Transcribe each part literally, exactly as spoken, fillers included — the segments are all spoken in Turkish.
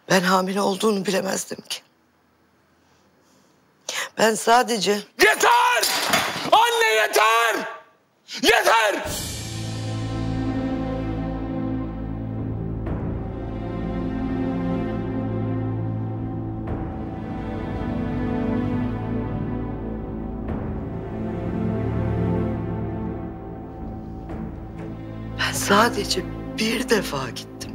Ben hamile olduğunu bilemezdim ki. Ben sadece... Yeter! Anne yeter! Yeter! Ben sadece bir defa gittim.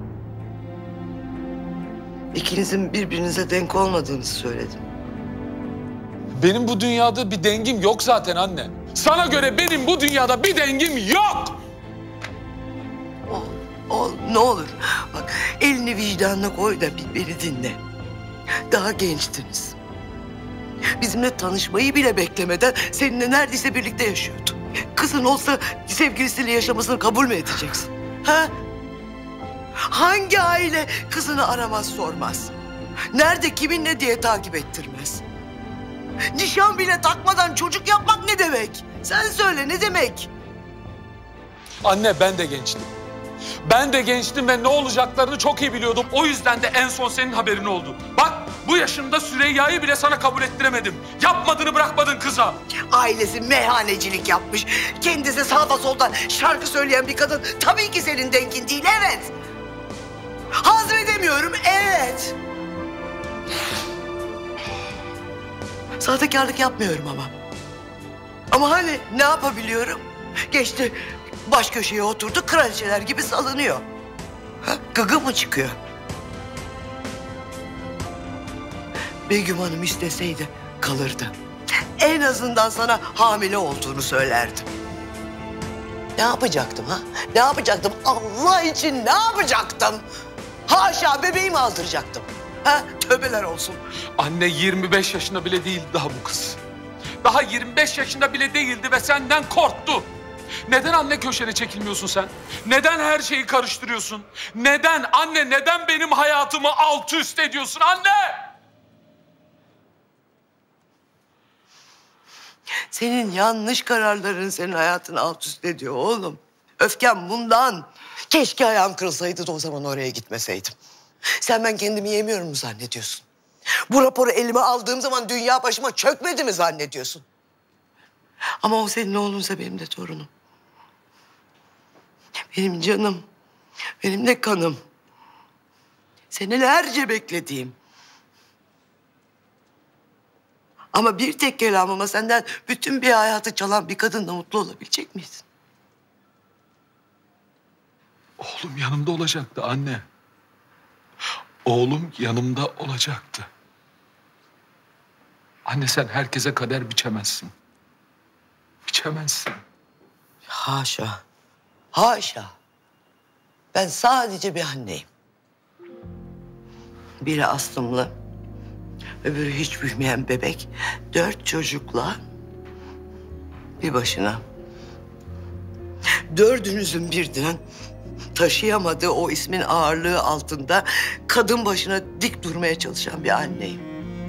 İkinizin birbirinize denk olmadığınızı söyledim. Benim bu dünyada bir dengim yok zaten anne. Sana göre benim bu dünyada bir dengim yok. Ol, ol, ne olur. Bak elini vicdanına koy da bir beni dinle. Daha gençtiniz. Bizimle tanışmayı bile beklemeden seninle neredeyse birlikte yaşıyordu. Kızın olsa sevgilisiyle yaşamasını kabul mü edeceksin? Ha? Hangi aile kızını aramaz sormaz? Nerede kiminle diye takip ettirmez? Nişan bile takmadan çocuk yapmak ne demek? Sen söyle ne demek? Anne ben de gençtim. Ben de gençtim ve ne olacaklarını çok iyi biliyordum. O yüzden de en son senin haberin oldu. Bak bu yaşımda Süreyya'yı bile sana kabul ettiremedim. Yapmadığını bırakmadın kıza. Ailesi meyhanecilik yapmış. Kendisi sağda solda şarkı söyleyen bir kadın. Tabii ki senin dengin değil, evet. Hazmedemiyorum, evet. Sahtekarlık yapmıyorum ama. Ama hani ne yapabiliyorum? Geçti baş köşeye oturdu, kraliçeler gibi salınıyor. Ha? Gıgı mı çıkıyor? Begüm Hanım isteseydi kalırdı. En azından sana hamile olduğunu söylerdim. Ne yapacaktım ha? Ne yapacaktım? Allah için ne yapacaktım? Haşa bebeğimi aldıracaktım. Ha? Tövbeler olsun. Anne yirmi beş yaşında bile değil daha bu kız. Daha yirmi beş yaşında bile değildi ve senden korktu. Neden anne köşene çekilmiyorsun sen? Neden her şeyi karıştırıyorsun? Neden anne, neden benim hayatımı alt üst ediyorsun anne? Senin yanlış kararların senin hayatını alt üst ediyor oğlum. Öfkem bundan. Keşke ayağım kırılsaydı da o zaman oraya gitmeseydim. Sen ben kendimi yemiyorum mu zannediyorsun? Bu raporu elime aldığım zaman dünya başıma çökmedi mi zannediyorsun? Ama o senin oğlunsa benim de torunum. Benim canım, benim de kanım. Senelerce beklediğim. Ama bir tek kelamıma senden bütün bir hayatı çalan bir kadınla mutlu olabilecek miydin? Oğlum yanımda olacaktı anne. Oğlum yanımda olacaktı. Anne sen herkese kader biçemezsin. Biçemezsin. Haşa. Haşa. Ben sadece bir anneyim. Biri astımlı, öbürü hiç büyümeyen bebek. Dört çocukla bir başına. Dördünüzün birden taşıyamadığı o ismin ağırlığı altında kadın başına dik durmaya çalışan bir anneyim.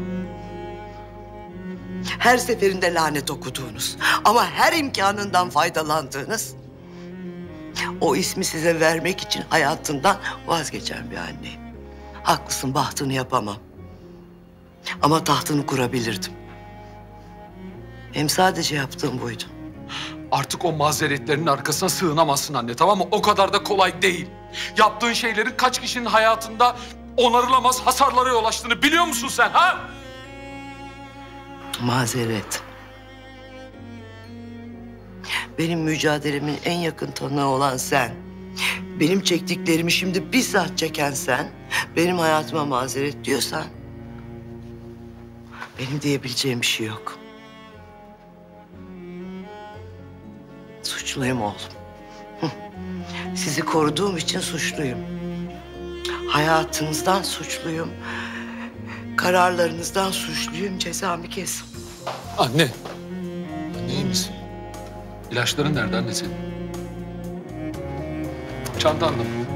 Her seferinde lanet okuduğunuz ama her imkanından faydalandığınız, o ismi size vermek için hayatından vazgeçen bir anneyim. Haklısın, bahtını yapamam. Ama tahtını kurabilirdim. Hem sadece yaptığım buydu. Artık o mazeretlerinin arkasına sığınamazsın anne, tamam mı? O kadar da kolay değil. Yaptığın şeylerin kaç kişinin hayatında onarılamaz hasarlara yol açtığını biliyor musun sen ha? Mazeret. Benim mücadelemin en yakın tanığı olan sen. Benim çektiklerimi şimdi bizzat çeken sen. Benim hayatıma mazeret diyorsan, benim diyebileceğim bir şey yok. Suçluyum oğlum. Sizi koruduğum için suçluyum. Hayatınızdan suçluyum. Kararlarınızdan suçluyum. Cezamı kesin. Anne. Anne iyi misin? İlaçların nerede anne senin? Çantanda mı?